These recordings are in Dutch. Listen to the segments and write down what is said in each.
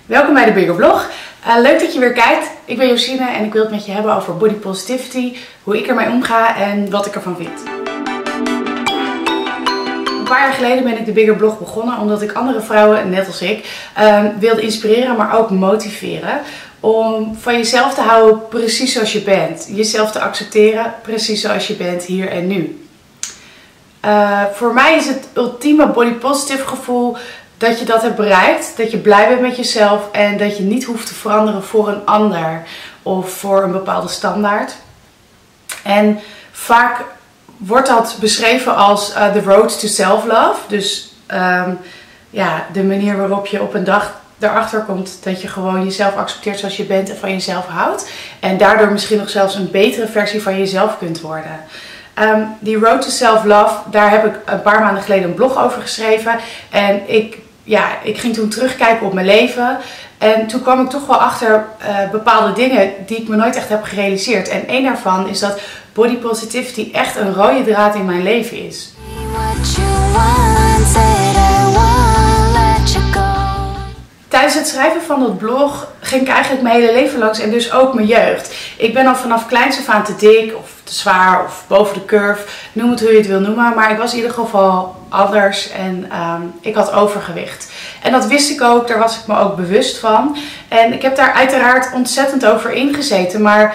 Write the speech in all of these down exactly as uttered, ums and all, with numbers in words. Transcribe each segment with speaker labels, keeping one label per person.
Speaker 1: Welkom bij de Bigger Vlog. Uh, leuk dat je weer kijkt. Ik ben Josine en ik wil het met je hebben over body positivity, hoe ik ermee omga en wat ik ervan vind. Een paar jaar geleden ben ik de Bigger Vlog begonnen omdat ik andere vrouwen, net als ik, uh, wilde inspireren, maar ook motiveren. Om van jezelf te houden precies zoals je bent. Jezelf te accepteren precies zoals je bent hier en nu. Uh, voor mij is het ultieme body positive gevoel dat je dat hebt bereikt. Dat je blij bent met jezelf en dat je niet hoeft te veranderen voor een ander of voor een bepaalde standaard. En vaak wordt dat beschreven als uh, the road to self-love. Dus um, ja, de manier waarop je op een dag erachter komt dat je gewoon jezelf accepteert zoals je bent en van jezelf houdt. En daardoor misschien nog zelfs een betere versie van jezelf kunt worden. Um, die road to self-love, daar heb ik een paar maanden geleden een blog over geschreven. En ik, ja, ik ging toen terugkijken op mijn leven. En toen kwam ik toch wel achter uh, bepaalde dingen die ik me nooit echt heb gerealiseerd. En één daarvan is dat body positivity echt een rode draad in mijn leven is. Tijdens het schrijven van dat blog ging ik eigenlijk mijn hele leven langs en dus ook mijn jeugd. Ik ben al vanaf kleins af aan te dik of te zwaar of boven de curve, noem het hoe je het wil noemen. Maar ik was in ieder geval anders en um, ik had overgewicht. En dat wist ik ook, daar was ik me ook bewust van. En ik heb daar uiteraard ontzettend over ingezeten. Maar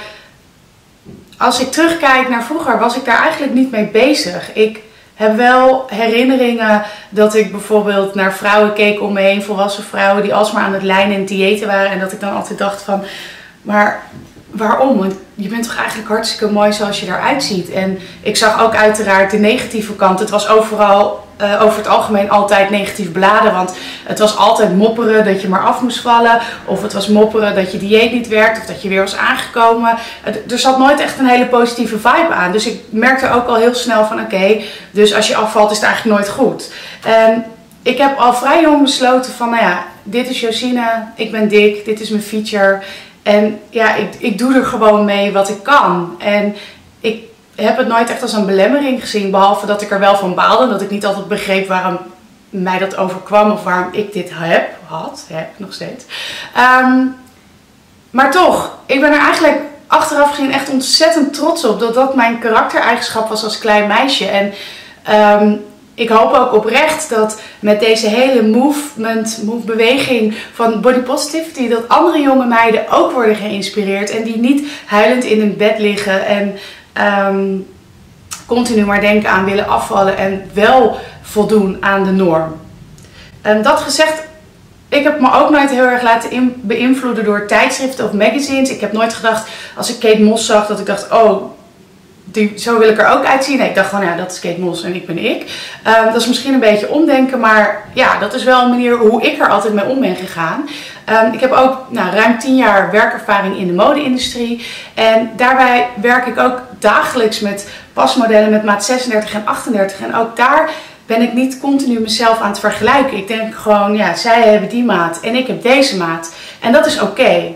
Speaker 1: als ik terugkijk naar vroeger was ik daar eigenlijk niet mee bezig. Ik heb wel herinneringen dat ik bijvoorbeeld naar vrouwen keek om me heen, volwassen vrouwen die alsmaar aan het lijnen en diëten waren. En dat ik dan altijd dacht van, maar waarom? Want je bent toch eigenlijk hartstikke mooi zoals je eruit ziet. En ik zag ook uiteraard de negatieve kant. Het was overal, uh, over het algemeen altijd negatief beladen. Want het was altijd mopperen dat je maar af moest vallen. Of het was mopperen dat je dieet niet werkt. Of dat je weer was aangekomen. Er zat nooit echt een hele positieve vibe aan. Dus ik merkte ook al heel snel van oké, okay, dus als je afvalt is het eigenlijk nooit goed. En ik heb al vrij jong besloten van nou ja, dit is Josine, ik ben dik, dit is mijn feature. En ja, ik, ik doe er gewoon mee wat ik kan. En ik heb het nooit echt als een belemmering gezien. Behalve dat ik er wel van baalde. Dat ik niet altijd begreep waarom mij dat overkwam. Of waarom ik dit heb. Had. Heb nog steeds. Um, maar toch. Ik ben er eigenlijk achteraf gezien echt ontzettend trots op. Dat dat mijn karaktereigenschap was als klein meisje. En um, ik hoop ook oprecht dat met deze hele movement, move beweging van body positivity, dat andere jonge meiden ook worden geïnspireerd. En die niet huilend in een bed liggen en um, continu maar denken aan willen afvallen en wel voldoen aan de norm. En dat gezegd, ik heb me ook nooit heel erg laten beïnvloeden door tijdschriften of magazines. Ik heb nooit gedacht, als ik Kate Moss zag, dat ik dacht, oh, Die, zo wil ik er ook uitzien. Nee, ik dacht gewoon, ja, dat is Kate Moss en ik ben ik. Um, dat is misschien een beetje omdenken, maar ja, dat is wel een manier hoe ik er altijd mee om ben gegaan. Um, ik heb ook nou, ruim tien jaar werkervaring in de mode-industrie. En daarbij werk ik ook dagelijks met pasmodellen met maat zesendertig en achtendertig. En ook daar ben ik niet continu mezelf aan het vergelijken. Ik denk gewoon, ja, zij hebben die maat en ik heb deze maat. En dat is oké. Okay.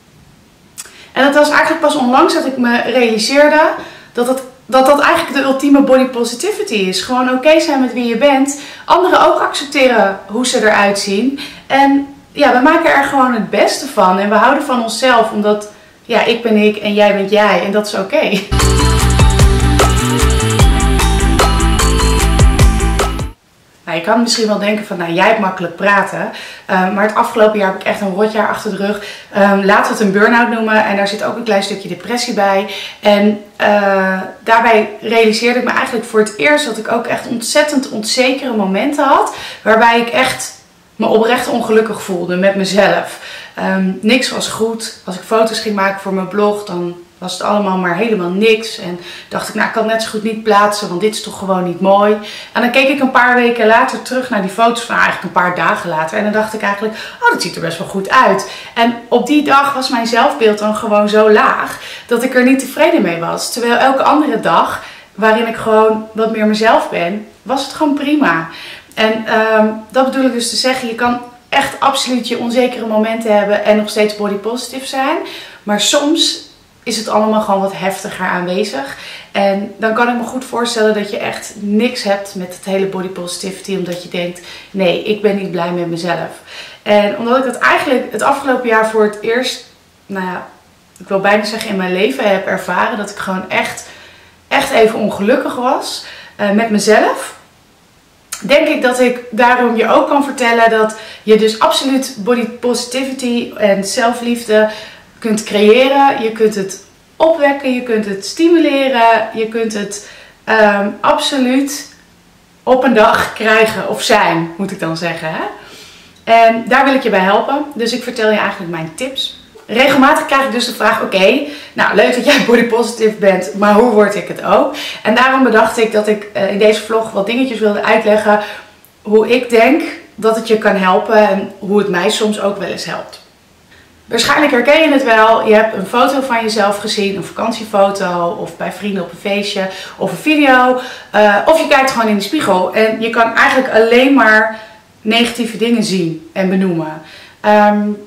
Speaker 1: En dat was eigenlijk pas onlangs dat ik me realiseerde Dat dat, dat dat eigenlijk de ultieme body positivity is. Gewoon oké okay zijn met wie je bent. Anderen ook accepteren hoe ze eruit zien. En ja, we maken er gewoon het beste van. En we houden van onszelf. Omdat ja, ik ben ik en jij bent jij. En dat is oké. Okay. Nou, je kan misschien wel denken van, nou, jij hebt makkelijk praten. Uh, maar het afgelopen jaar heb ik echt een rotjaar achter de rug. Um, laten we het een burn-out noemen. En daar zit ook een klein stukje depressie bij. En uh, daarbij realiseerde ik me eigenlijk voor het eerst dat ik ook echt ontzettend onzekere momenten had. Waarbij ik echt me oprecht ongelukkig voelde met mezelf. Um, niks was goed. Als ik foto's ging maken voor mijn blog, dan was het allemaal maar helemaal niks. En dacht ik, nou, ik kan het net zo goed niet plaatsen, want dit is toch gewoon niet mooi. En dan keek ik een paar weken later terug naar die foto's, van eigenlijk een paar dagen later. En dan dacht ik eigenlijk, oh, dat ziet er best wel goed uit. En op die dag was mijn zelfbeeld dan gewoon zo laag, dat ik er niet tevreden mee was. Terwijl elke andere dag, waarin ik gewoon wat meer mezelf ben, was het gewoon prima. En um, dat bedoel ik dus te zeggen, je kan echt absoluut je onzekere momenten hebben en nog steeds body positive zijn. Maar soms is het allemaal gewoon wat heftiger aanwezig. En dan kan ik me goed voorstellen dat je echt niks hebt met het hele body positivity. Omdat je denkt, nee, ik ben niet blij met mezelf. En omdat ik dat eigenlijk het afgelopen jaar voor het eerst, nou ja, ik wil bijna zeggen in mijn leven heb ervaren. Dat ik gewoon echt, echt even ongelukkig was uh, met mezelf. Denk ik dat ik daarom je ook kan vertellen dat je dus absoluut body positivity en zelfliefde kunt creëren. Je kunt het opwekken, je kunt het stimuleren, je kunt het um, absoluut op een dag krijgen of zijn, moet ik dan zeggen. Hè? En daar wil ik je bij helpen. Dus ik vertel je eigenlijk mijn tips. Regelmatig krijg ik dus de vraag, oké, okay, nou leuk dat jij body positive bent, maar hoe word ik het ook? En daarom bedacht ik dat ik uh, in deze vlog wat dingetjes wilde uitleggen hoe ik denk dat het je kan helpen en hoe het mij soms ook wel eens helpt. Waarschijnlijk herken je het wel, je hebt een foto van jezelf gezien, een vakantiefoto of bij vrienden op een feestje of een video. Uh, of je kijkt gewoon in de spiegel en je kan eigenlijk alleen maar negatieve dingen zien en benoemen. Um,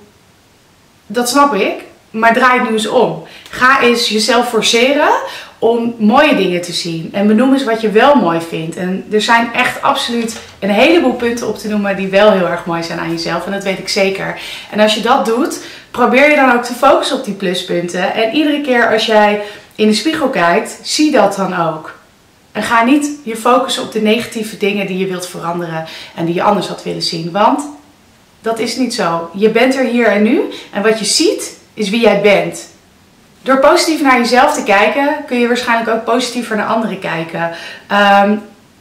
Speaker 1: Dat snap ik, maar draai het nu eens om. Ga eens jezelf forceren om mooie dingen te zien. En benoem eens wat je wel mooi vindt. En er zijn echt absoluut een heleboel punten op te noemen die wel heel erg mooi zijn aan jezelf. En dat weet ik zeker. En als je dat doet, probeer je dan ook te focussen op die pluspunten. En iedere keer als jij in de spiegel kijkt, zie dat dan ook. En ga niet je focussen op de negatieve dingen die je wilt veranderen en die je anders had willen zien. Want dat is niet zo. Je bent er hier en nu. En wat je ziet, is wie jij bent. Door positief naar jezelf te kijken, kun je waarschijnlijk ook positiever naar anderen kijken. Um,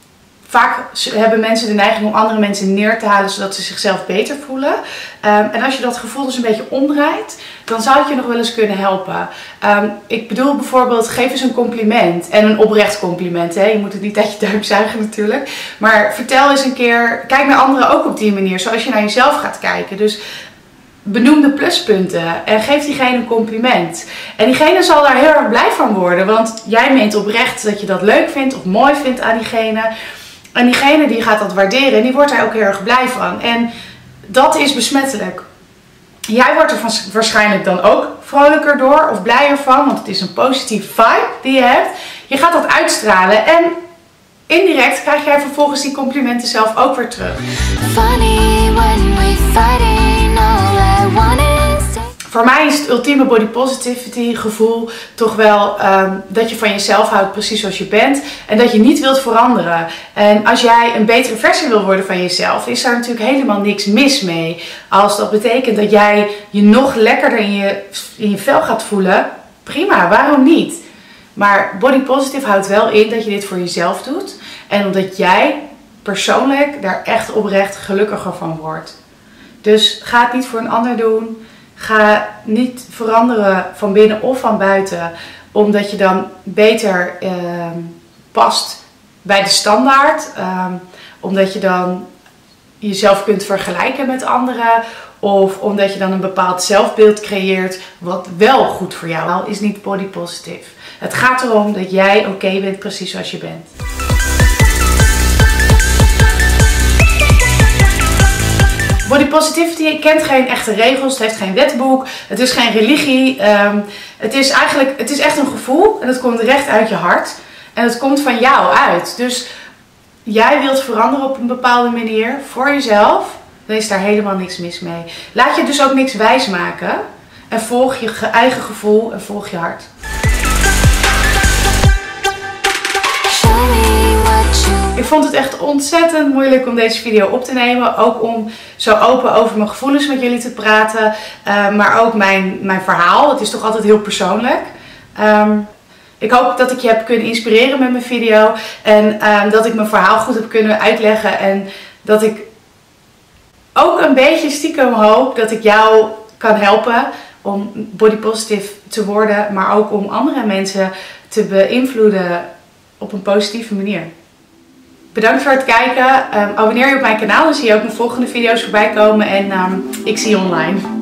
Speaker 1: vaak hebben mensen de neiging om andere mensen neer te halen, zodat ze zichzelf beter voelen. Um, en als je dat gevoel dus een beetje omdraait, dan zou het je nog wel eens kunnen helpen. Um, ik bedoel bijvoorbeeld, geef eens een compliment. En een oprecht compliment. Hè? Je moet het niet uit je duim zuigen natuurlijk. Maar vertel eens een keer, kijk naar anderen ook op die manier. Zoals je naar jezelf gaat kijken. Dus benoem de pluspunten en geef diegene een compliment. En diegene zal daar heel erg blij van worden. Want jij meent oprecht dat je dat leuk vindt of mooi vindt aan diegene. En diegene die gaat dat waarderen en die wordt daar ook heel erg blij van. En dat is besmettelijk. Jij wordt er waarschijnlijk dan ook vrolijker door of blijer van, want het is een positieve vibe die je hebt. Je gaat dat uitstralen en indirect krijg jij vervolgens die complimenten zelf ook weer terug. Funny when we fighting, all I want is... Voor mij is het ultieme body positivity gevoel toch wel um, dat je van jezelf houdt precies zoals je bent. En dat je niet wilt veranderen. En als jij een betere versie wil worden van jezelf, is daar natuurlijk helemaal niks mis mee. Als dat betekent dat jij je nog lekkerder in je, in je vel gaat voelen, prima, waarom niet? Maar body positive houdt wel in dat je dit voor jezelf doet. En omdat jij persoonlijk daar echt oprecht gelukkiger van wordt. Dus ga het niet voor een ander doen. Ga niet veranderen van binnen of van buiten, omdat je dan beter uh, past bij de standaard. Uh, omdat je dan jezelf kunt vergelijken met anderen. Of omdat je dan een bepaald zelfbeeld creëert wat wel goed voor jou is, niet body positive. Het gaat erom dat jij oké okay bent precies zoals je bent. Body positivity kent geen echte regels, het heeft geen wetboek, het is geen religie. Um, het is eigenlijk, het is echt een gevoel en het komt recht uit je hart. En het komt van jou uit. Dus jij wilt veranderen op een bepaalde manier voor jezelf, dan is daar helemaal niks mis mee. Laat je dus ook niks wijsmaken en volg je eigen gevoel en volg je hart. Ik vond het echt ontzettend moeilijk om deze video op te nemen. Ook om zo open over mijn gevoelens met jullie te praten. Uh, maar ook mijn, mijn verhaal. Het is toch altijd heel persoonlijk. Um, ik hoop dat ik je heb kunnen inspireren met mijn video. En um, dat ik mijn verhaal goed heb kunnen uitleggen. En dat ik ook een beetje stiekem hoop dat ik jou kan helpen om body positive te worden. Maar ook om andere mensen te beïnvloeden op een positieve manier. Bedankt voor het kijken. Um, abonneer je op mijn kanaal, dan zie je ook mijn volgende video's voorbij komen. En um, ik zie je online.